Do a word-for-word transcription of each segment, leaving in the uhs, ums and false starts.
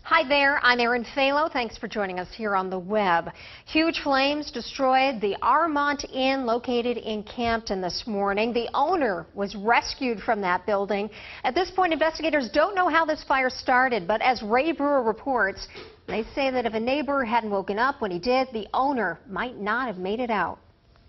Hi there, I'm Erin Falo. Thanks for joining us here on the web. Huge flames destroyed the Armont Inn located in Campton this morning. The owner was rescued from that building. At this point, investigators don't know how this fire started, but as Ray Brewer reports, they say that if a neighbor hadn't woken up when he did, the owner might not have made it out.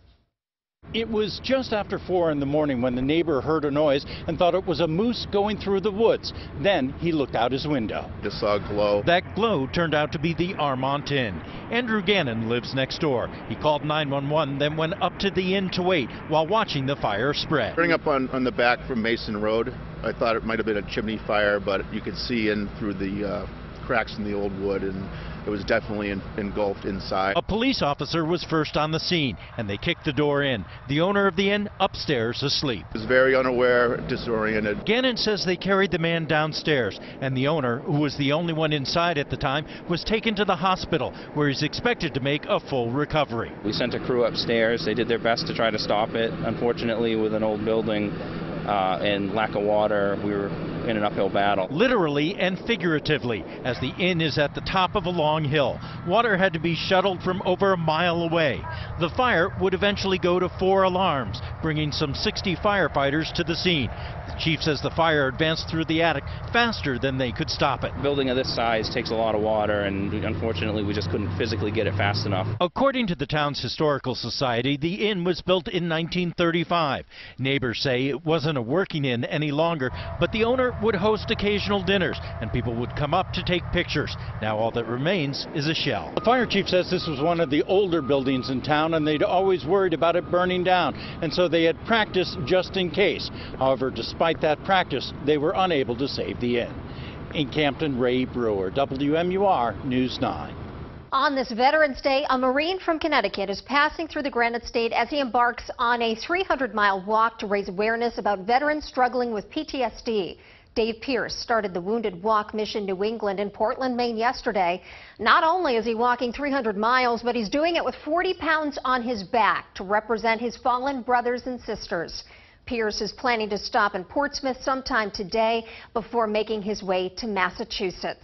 It was just after four in the morning when the neighbor heard a noise and thought it was a moose going through the woods. Then he looked out his window. Just saw a glow. That glow turned out to be the Armont Inn. Andrew Gannon lives next door. He called nine one one, then went up to the inn to wait while watching the fire spread. Turning up on, on the back from Mason Road, I thought it might have been a chimney fire, but you could see in through the uh, cracks in the old wood, and it was definitely in, engulfed inside. A police officer was first on the scene, and they kicked the door in. The owner of the inn upstairs asleep. He was very unaware, disoriented. Gannon says they carried the man downstairs, and the owner, who was the only one inside at the time, was taken to the hospital, where he's expected to make a full recovery. We sent a crew upstairs. They did their best to try to stop it. Unfortunately, with an old building uh, and lack of water, we were in an uphill battle. Literally and figuratively, as the inn is at the top of a long hill. Water had to be shuttled from over a mile away. The fire would eventually go to four alarms, bringing some sixty firefighters to the scene. The chief says the fire advanced through the attic faster than they could stop it. A building of this size takes a lot of water, and unfortunately we just couldn't physically get it fast enough. According to the town's historical society, the inn was built in nineteen thirty-five. Neighbors say it wasn't a working inn any longer, but the owner would host occasional dinners, and people would come up to take pictures. Now all that remains is a shell. The fire chief says this was one of the older buildings in town, and they'd always worried about it burning down, and so they had practiced just in case. However, despite that practice, they were unable to save the inn. In Campton, Ray Brewer, W M U R News nine. On this Veterans Day, a Marine from Connecticut is passing through the Granite State as he embarks on a three hundred mile walk to raise awareness about veterans struggling with P T S D. Dave Pierce started the Wounded Walk Mission New England in Portland, Maine yesterday. Not only is he walking three hundred miles, but he's doing it with forty pounds on his back to represent his fallen brothers and sisters. Pierce is planning to stop in Portsmouth sometime today before making his way to Massachusetts.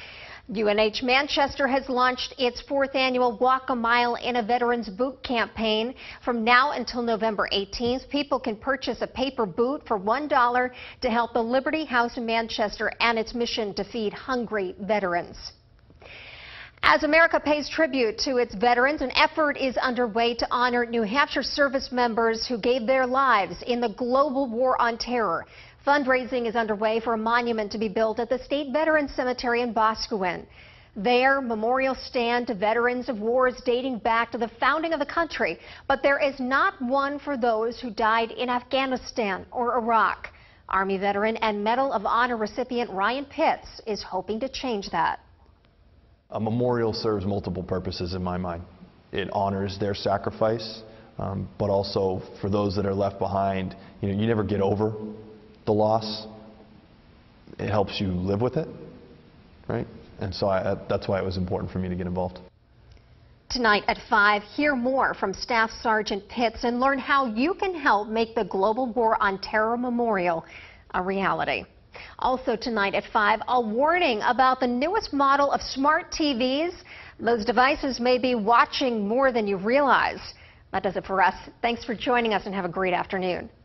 U N H Manchester has launched its fourth annual Walk a Mile in a Veterans Boot campaign. From now until November eighteenth, people can purchase a paper boot for one dollar to help the Liberty House in Manchester and its mission to feed hungry veterans. As America pays tribute to its veterans, an effort is underway to honor New Hampshire service members who gave their lives in the global war on terror. Fundraising is underway for a monument to be built at the State Veterans Cemetery in Boscawen. There, memorials stand to veterans of wars dating back to the founding of the country, but there is not one for those who died in Afghanistan or Iraq. Army veteran and Medal of Honor recipient Ryan Pitts is hoping to change that. A memorial serves multiple purposes in my mind. It honors their sacrifice, um, but also for those that are left behind, you know, you never get over the loss. It helps you live with it, right? And so I, that's why it was important for me to get involved. Tonight at five, hear more from Staff Sergeant Pitts and learn how you can help make the Global War on Terror Memorial a reality. Also tonight at five, a warning about the newest model of smart T Vs. Those devices may be watching more than you realize. That does it for us. Thanks for joining us and have a great afternoon.